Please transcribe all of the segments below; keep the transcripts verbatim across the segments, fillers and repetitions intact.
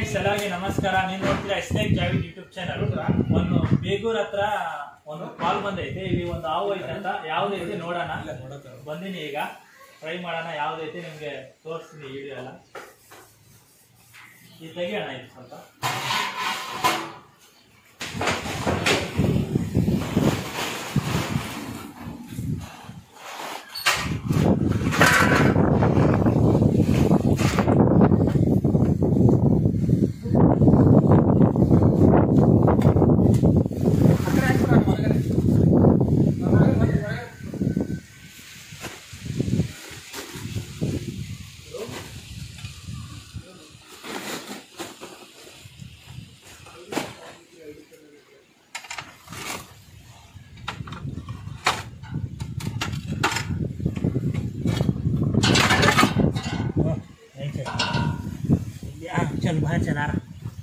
Friends ಎಲ್ಲರಿಗೆ ನಮಸ್ಕಾರ. ನೀವು ನೋಡ್ತೀರಾ ಎಸ್ನೇಕ್ ಜಾವಿದ್ ಯೂಟ್ಯೂಬ್ ಚಾನಲ್. ಒಂದು ಬೇಗೂರ್ ಹತ್ರ ಒಂದು ಕಾಲ್ ಬಂದೈತೆ, ಇಲ್ಲಿ ಒಂದು ಹಾವು ಐತೆ ಅಂತ. ಯಾವ್ದೈತೆ ನೋಡೋಣ ಬಂದಿನಿ, ಈಗ ಟ್ರೈ ಮಾಡೋಣ. ಯಾವ್ದೈತೆ ನಿಮ್ಗೆ ತೋರಿಸ್ತೀನಿ ವಿಡಿಯೋ ಎಲ್ಲ. ಇದು ತೆಗಿಯೋಣ ಇದು ಸ್ವಲ್ಪ. चल बाहर चला रहा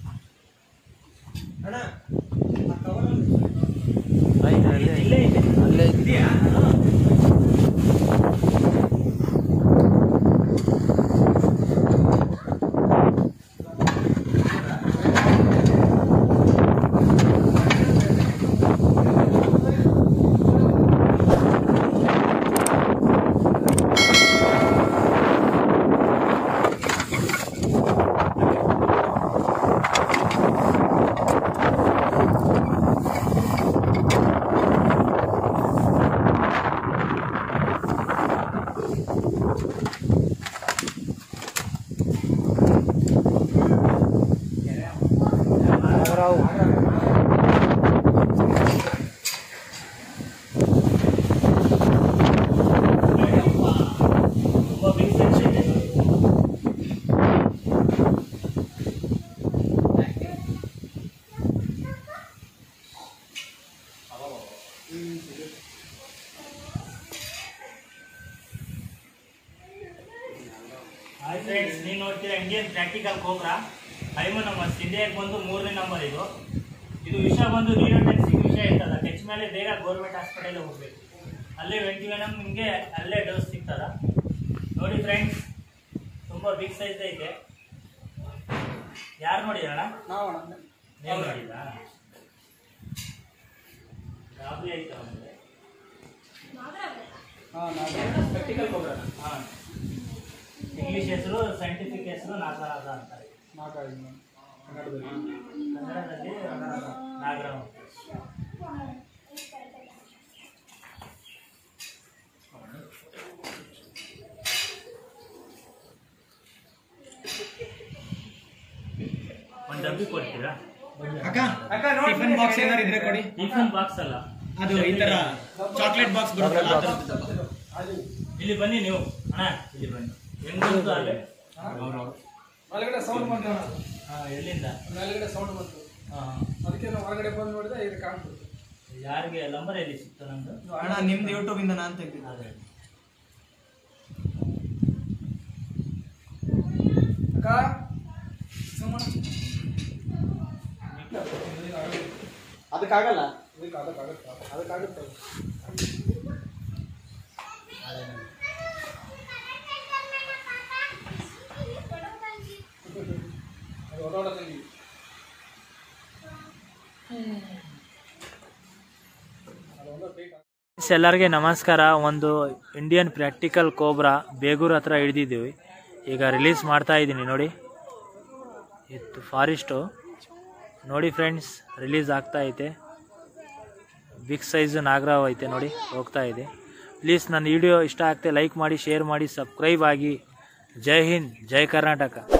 ಹಾಯ್ ಫ್ರೆಂಡ್ಸ್, ನೀವು ನೋಡ್ತೀರಾ ಇಂಡಿಯನ್ ಪ್ರಾಕ್ಟಿಕಲ್ ಕೋಬ್ರಾ. ಐವನ್ ನಂಬರ್ ಇಂಡಿಯಾಗೆ ಬಂದು ಮೂರನೇ ನಂಬರ್. ಇದು ಇದು ವಿಷ ಬಂದು ನೀರೋಟೆಕ್ಸಿಕ್ ವಿಷ ಇರ್ತದ. ಟಚ್ ಮೇಲೆ ಬೇಗ ಗೌರ್ಮೆಂಟ್ ಹಾಸ್ಪಿಟಲ್ ಹೋಗ್ಬೇಕು, ಅಲ್ಲೇ ವೆಂಟಿವೆನಮ್ ನಿಮಗೆ ಅಲ್ಲೇ ಡೋಸ್ ಸಿಗ್ತದ. ನೋಡಿ ಫ್ರೆಂಡ್ಸ್, ತುಂಬ ಬಿಗ್ ಸೈಜ್ ಐತೆ. ಯಾರು ನೋಡಿದ್ರಣ್ಣ? ನಾವು ನೀವು ನೋಡಿದ್ರಾ? ಯಾವ್ದು ಐತೆ ಅವನಿಗೆ ಪ್ರಾಕ್ಟಿಕಲ್ ಕೋಬ್ರಾ. ಹಾಂ, ಇಂಗ್ಲಿಷ್ ಹೆಸರು, ಸೈಂಟಿಫಿಕ್ ಹೆಸರು ನಾಗರಾಜ ಅಂತಾರೆ. ಕನ್ನಡದಲ್ಲಿ ನಾಗರಾಜ. ಒಂದು ಡಬ್ಬಿ ಕೊಡ್ತೀರಾ? ಟಿಫನ್ ಬಾಕ್ಸ್ ಏನಾರು ಇದ್ರೆ ಕೊಡಿ. ಟಿಫನ್ ಬಾಕ್ಸ್ ಅಲ್ಲ, ಅದು ಈ ತರ ಚಾಕ್ಲೇಟ್ ಬಾಕ್ಸ್ ಬರುತ್ತೆ. ಇಲ್ಲಿ ಬನ್ನಿ ನೀವು ಅಣ್ಣ, ಇಲ್ಲಿ ಬನ್ನಿ. ಹೆಂಗಂತೂ ಅಲ್ಲೇ ಮೇಲ್ಗಡೆ ಸೌಂಡ್ ಬಂತು. ಹಾಂ, ಎಲ್ಲಿಂದ ಮೇಲ್ಗಡೆ ಸೌಂಡ್ ಬಂತು. ಹಾಂ, ಅದಕ್ಕೆ ನಾವು ಹೊರಗಡೆ ಬಂದು ನೋಡಿದ್ರೆ ಇದು ಕಾಣ್ತದೆ. ಯಾರಿಗೆ ನಂಬರ್ ಎಲ್ಲಿ ಸಿಕ್ತು ನಮ್ದು? ಅಣ್ಣ ನಿಮ್ದು ಯೂಟ್ಯೂಬ್ ಇಂದ ನಾನು ತೆಗ್ದಿದ್ದೆ. ಅದೇ ಅಕ್ಕ ಅದಕ್ಕಾಗಲ್ಲ, ಅದಕ್ಕಾಗತ್ತ ಅದಕ್ಕಾಗುತ್ತೆ. ಎಲ್ಲರಿಗೆ ನಮಸ್ಕಾರ. ಒಂದು ಇಂಡಿಯನ್ ಪ್ರಾಕ್ಟಿಕಲ್ ಕೋಬ್ರಾ ಬೇಗೂರ್ ಹತ್ರ ಹಿಡಿದಿದ್ದೀವಿ. ಈಗ ರಿಲೀಸ್ ಮಾಡ್ತಾ ಇದ್ದೀನಿ ನೋಡಿ. ಇತ್ತು ಫಾರೆಸ್ಟು ನೋಡಿ ಫ್ರೆಂಡ್ಸ್, ರಿಲೀಸ್ ಆಗ್ತಾ ಐತೆ. ಬಿಗ್ ಸೈಜು ನಾಗರಾವ್ ಐತೆ ನೋಡಿ, ಹೋಗ್ತಾ ಇದೆ. ಪ್ಲೀಸ್ ನನ್ನ ವಿಡಿಯೋ ಇಷ್ಟ ಆಗ್ತೆ ಲೈಕ್ ಮಾಡಿ, ಶೇರ್ ಮಾಡಿ, ಸಬ್ಸ್ಕ್ರೈಬ್ ಆಗಿ. ಜೈ ಹಿಂದ್, ಜೈ ಕರ್ನಾಟಕ.